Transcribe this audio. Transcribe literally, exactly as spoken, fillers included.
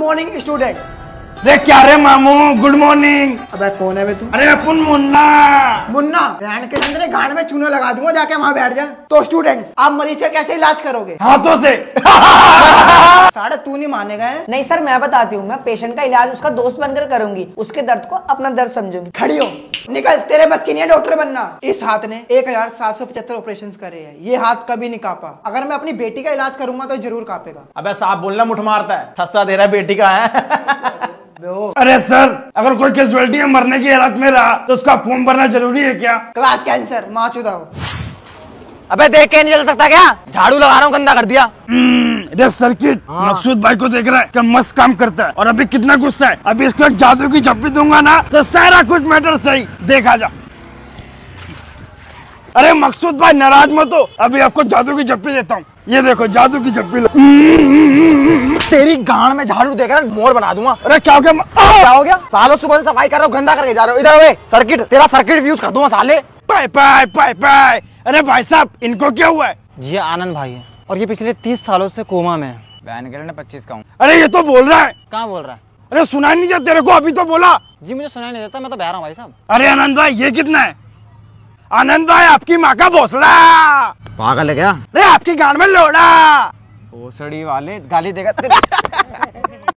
Morning student. रे क्या रे मामू, गुड मॉर्निंग। अबे कौन है बे तू? अरे अपन मुन्ना। मुन्ना बहन के अंदर गांड में चूना लगा दूंगा, जाके वहाँ बैठ जा। तो स्टूडेंट्स, आप मरीज का कैसे इलाज करोगे? हाथों से। साढ़े तू नहीं मानेगा। नहीं सर, मैं बताती हूँ। मैं पेशेंट का इलाज उसका दोस्त बनकर करूंगी, उसके दर्द को अपना दर्द समझूंगी। खड़ी हो, निकल, तेरे बस की नहीं है डॉक्टर बनना। इस हाथ ने एक हजार सात सौ पचहत्तर ऑपरेशन करे हैं, ये हाथ कभी नहीं कांपा। अगर मैं अपनी बेटी का इलाज करूंगा तो जरूर कांपेगा। अबे साहब बोलना, मुठ मारता है, ठस्सा दे रहा है बेटी का है। अरे सर, अगर कोई कैजुअलिटी में मरने की हालत में रहा तो उसका फॉर्म भरना जरूरी है क्या? क्लास कैंसर माँ चुदा हो। अबे देख के नहीं चल सकता क्या? झाड़ू लगा रहा हूँ, गंदा कर दिया। ये सर्किट मकसूद भाई को देख रहा है, क्या मस्त काम करता है और अभी कितना गुस्सा है। अभी इसको एक जादू की झप्पी दूंगा ना तो सारा कुछ मैटर सही। देखा जा। अरे मकसूद भाई नाराज मत हो, अभी आपको जादू की झप्पी देता हूँ। ये देखो जादू की झप्पी लो। तेरी गांड में झाड़ू देकर मोड़ बना दूंगा। अरे क्या हो गया? क्या हो गया? सालों सुबह से सफाई कर रहे हो, गंदा करके जा रहे हो। इधर वे सर्किट, तेरा सर्किट फ्यूज कर दूंगा साले। पाए पाए पाए पाए। अरे भाई साहब, इनको क्या हुआ है? जी आनंद भाई है और ये पिछले तीस सालों से कोमा में है। बहन के पच्चीस का हूँ। अरे ये तो बोल रहा है। कहाँ बोल रहा है? अरे सुनाई नहीं दिया तेरे को? अभी तो बोला। जी मुझे सुनाई नहीं देता, मैं तो बह रहा हूँ भाई साहब। अरे आनंद भाई, ये कितना है? आनंद भाई, आपकी माँ का भोसड़ा। पागल है क्या? अरे आपकी गांड में लोड़ा। भोसड़ी वाले गाली देगा।